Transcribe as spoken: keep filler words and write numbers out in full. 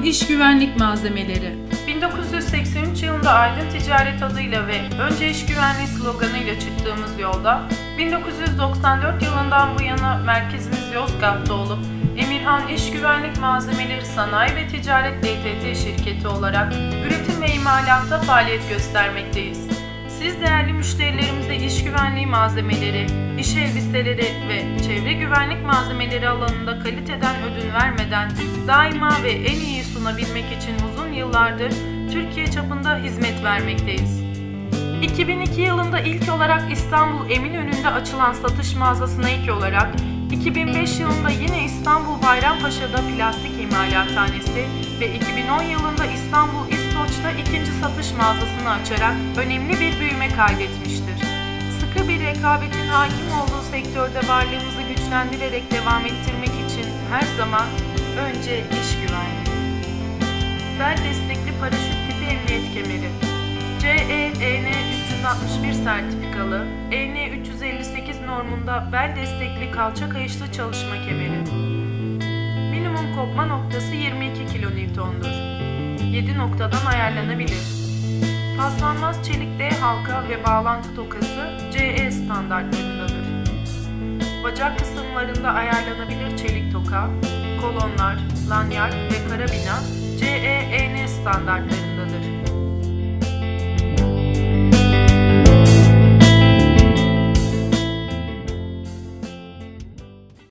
İş Güvenlik Malzemeleri. bin dokuz yüz seksen üç yılında Aydın Ticaret adıyla ve Önce İş Güvenliği sloganıyla çıktığımız yolda, bin dokuz yüz doksan dört yılından bu yana merkezimiz Yozgat'ta olup Emirhan İş Güvenlik Malzemeleri Sanayi ve Ticaret D T T şirketi olarak üretim ve imalatta faaliyet göstermekteyiz. Siz değerli müşterilerimize iş güvenliği malzemeleri, iş elbiseleri ve çevre güvenlik malzemeleri alanında kaliteden ödün vermeden daima ve en iyi sunabilmek için uzun yıllardır Türkiye çapında hizmet vermekteyiz. iki bin iki yılında ilk olarak İstanbul Eminönü'nde açılan satış mağazasına ilk olarak, iki bin beş yılında yine İstanbul Bayrampaşa'da plastik imalathanesi ve iki bin on yılında İstanbul İstoç'ta ikinci satış mağazasını açarak önemli bir büyüme kaydetmiştir. Sıkı bir rekabetin hakim olduğu sektörde varlığımızı güçlendirerek devam ettirmek için her zaman önce iş güvenliği. Bel destekli paraşüt tipi emniyet kemeri, C E E N üç yüz altmış bir sertifikalı, E N üç yüz elli sekiz normunda bel destekli kalça kayışlı çalışma kemeri. Minimum kopma noktası yirmi iki kilonewtondur. yedi noktadan ayarlanabilir. Paslanmaz çelik D halka ve bağlantı tokası C E standartlarındadır. Bacak kısımlarında ayarlanabilir çelik toka, kolonlar, lanyard ve karabina C E E N standartlarındadır.